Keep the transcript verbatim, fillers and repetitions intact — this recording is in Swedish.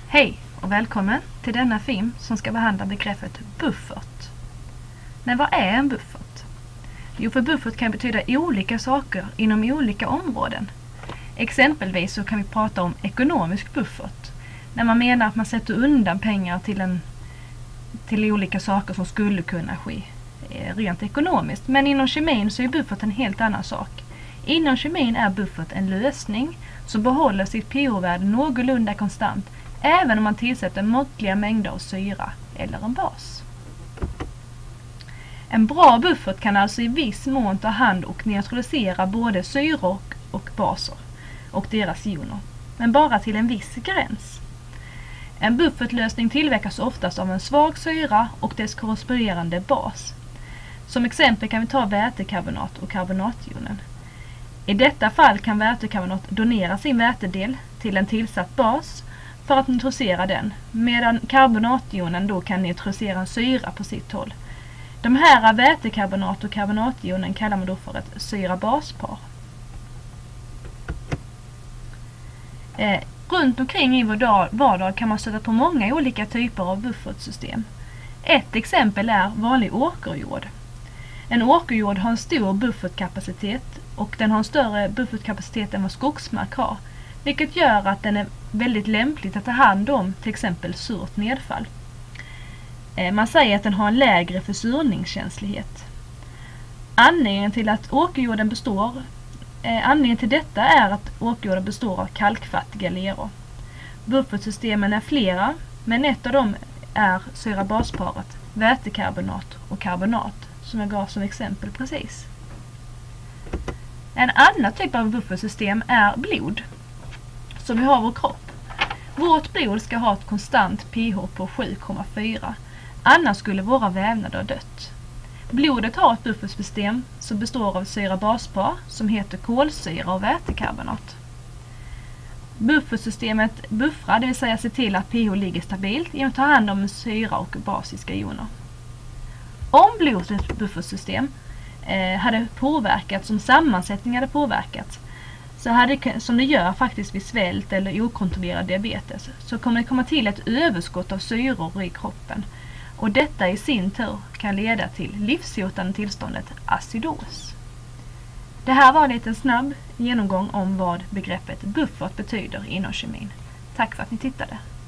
Hej och välkommen till denna film som ska behandla begreppet buffert. Men vad är en buffert? Jo, för buffert kan betyda olika saker inom olika områden. Exempelvis så kan vi prata om ekonomisk buffert, när man menar att man sätter undan pengar till, en, till olika saker som skulle kunna ske rent ekonomiskt. Men inom kemin så är buffert en helt annan sak. Inom kemin är buffert en lösning som behåller sitt pH-värde någorlunda konstant även om man tillsätter måttliga mängder av syra eller en bas. En bra buffert kan alltså i viss mån ta hand och neutralisera både syror och baser och deras joner, men bara till en viss gräns. En buffertlösning tillverkas oftast av en svag syra och dess korresponderande bas. Som exempel kan vi ta vätekarbonat och karbonatjonen. I detta fall kan vätekarbonat donera sin vätedel till en tillsatt bas för att neutralisera den, medan karbonatjonen då kan neutralisera en syra på sitt håll. De här vätekarbonat och karbonatjonen kallar man då för ett syra-baspar. Eh, runt omkring i vår vardag kan man stöta på många olika typer av buffertsystem. Ett exempel är vanlig åkerjord. En åkerjord har en stor buffertkapacitet och den har en större buffertkapacitet än vad skogsmark har, vilket gör att den är väldigt lämpligt att ta hand om till exempel surt nedfall. Man säger att den har en lägre försurningskänslighet. Anledningen till att åkerjorden består, eh, anledningen till detta är att åkerjorden består av kalkfattiga leror. Buffertsystemen är flera, men ett av dem är syra-basparet vätekarbonat och karbonat, som jag gav som exempel precis. En annan typ av buffertsystem är blod, som vi har i vår kropp. Vårt blod ska ha ett konstant pH på sju komma fyra, annars skulle våra vävnader ha dött. Blodet har ett buffertsystem som består av syra-baspar som heter kolsyra och vätekarbonat. Buffertsystemet buffrar, det vill säga se till att pH ligger stabilt genom att ta hand om syra och basiska joner. Om blodets buffertsystem eh, hade påverkats, som sammansättning hade påverkats, så hade, som det gör faktiskt vid svält eller okontrollerad diabetes, så kommer det komma till ett överskott av syror i kroppen. Och detta i sin tur kan leda till livshotande tillståndet acidos. Det här var en liten snabb genomgång om vad begreppet buffert betyder inom kemin. Tack för att ni tittade.